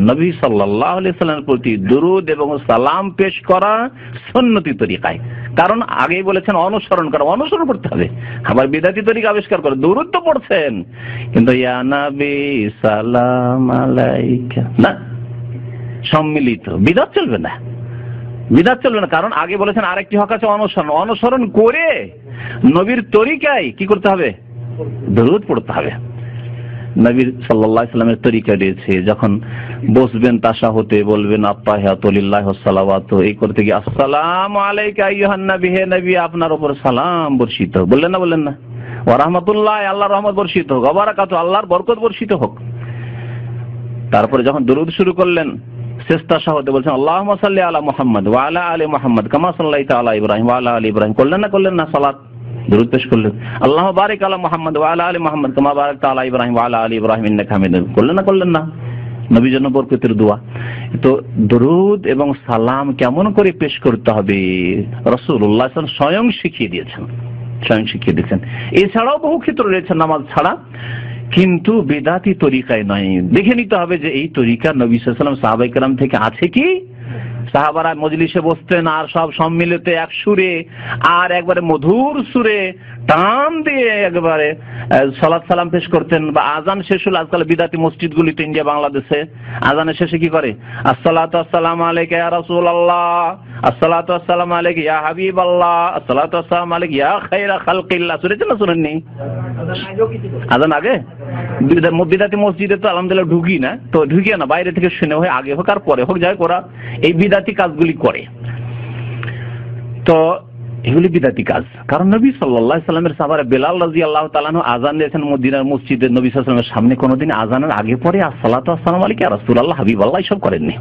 নবী সাল্লাল্লাহু আলাইহি সাল্লামের প্রতি দুরূদ এবং সালাম পেশ করা সুন্নতি তরিকায়। কারণ আগেই বলেছেন অনুসরণ করা, অনুসরণ করতে হবে। আবার বিদআতি তরিকা আবিষ্কার করে দুরূদ তো পড়ছেন, কিন্তু ইয়া নবী সালাম আলাইকা না, সম্মিলিত বিদআত চলবে না, বিদআত চলবে না। কারণ আগে বলেছেন আরেকটি হক আছে অনুসরণ, অনুসরণ করে নবীর তরিকায় কি করতে হবে? দুরূদ পড়তে হবে। নবী সাল্লাল্লাহু আলাইহি সাল্লামের তরিকা দিয়েছে, যখন বসবেন তাশাহুদে বলবেন আত্তাহিয়াতু লিল্লাহি ওয়াস সালাওয়াতু, এই করতে গিয়ে আসসালামু আলাইকা আইয়ুহান নবী, হে নবী আপনার উপর সালাম বর্ষিত হোক, বললেন না? বললেন না? ওয়া রাহমাতুল্লাহ, আল্লাহর রহমত বর্ষিত হোক, ওয়া বারাকাতু, আল্লাহর বরকত বর্ষিত হোক। তারপরে যখন দুরূদ শুরু করলেন শেষ তাশাহুদে বলছেন আল্লাহুম্মা সাল্লি আলা মুহাম্মদ ওয়া আলা আলি মুহাম্মদ কামা সাল্লাইতা আলা ইব্রাহিম ওয়া আলা আলি ইব্রাহিম, করলেন না? করলেন না? সালাত দুরূদ পেশ করলেন। আল্লাহুম্মা বারিক আলা মুহাম্মদ ওয়া আলা আলি মুহাম্মদ কামা বারাকতা আলা ইব্রাহিম ওয়া আলা আলি ইব্রাহিম ইন্নাকা হামিদুম, করলেন না? করলেন না? নবীর জন্য বরকতের দোয়া। তো দুরূদ এবং সালাম কেমন করে পেশ করতে হবে রাসূলুল্লাহ সাল্লাল্লাহু আলাইহি ওয়াসাল্লাম স্বয়ং শিখিয়ে দিয়েছেন, স্বয়ং শিখিয়ে দিয়েছেন। এছাড়াও বহু ক্ষেত্র রয়েছে নামাজ ছাড়া, কিন্তু বিদআতি তরিকায় নয়। দেখে নিতে হবে যে এই তরিকা নবী সাল্লাল্লাহু আলাইহি ওয়াসাল্লাম সাহাবায়ে কেরাম থেকে আছে কি। সাহাবারা মজলিসে বসতেন আর সব সম্মিলিত এক সুরে আর একবারে মধুর সুরে টান দিয়ে একবারে সালাত সালাম পেশ করতেন। বা আজান শেষ হলে আজকাল বিদআতি মসজিদগুলিতে ইন্ডিয়া বাংলাদেশে আজানের শেষে কি করে? আসসালাতু আসসালামু আলাইকা ইয়া রাসূলুল্লাহ, আসসালাতু আসসালামু আলাইকা ইয়া হাবিবাল্লাহ, আসসালাতু আসসালামু আলাইকা ইয়া খায়রা খালকিল্লাহ। শুনেছেন না শুনেননি? আজান আগে বিদআতি মসজিদে তো আলহামদুলিল্লাহ ঢুকি না, তো ঢুকিয়ে না, বাইরে থেকে শুনে হয়, আগে হোক আর পরে হোক, যাই ওরা এই বিদআতি কাজগুলি করে। তো এগুলি বিদআতি কাজ। কারণ নবী সাল্লাল্লাহু আলাইহি সাল্লামের সাহাবা বেলাল রাদিয়াল্লাহু তাআলা আনহু আযান দিয়েছেন মদিনার মসজিদে, নবী সাল্লাল্লাহু আলাইহি সাল্লামের সামনে কোনোদিন আযানের আগে পরে আসসালাতু আসসালামু আলাইকা ইয়া রাসূলুল্লাহ হাবিবাল্লাহ সব করেননি,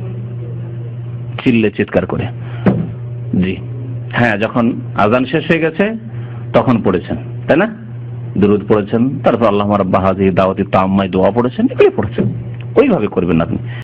চিল্লে চিৎকার করে। জি হ্যাঁ, যখন আযান শেষ হয়ে গেছে তখন পড়েছেন, তাই না? দুরূদ পড়েছেন, তারপর আল্লাহুম্মা রাব্বা হাযিহি দাওয়াতি তাম্মা দোয়া পড়েছেন, এগুলো পড়েছেন। ওইভাবে করবেন আপনি।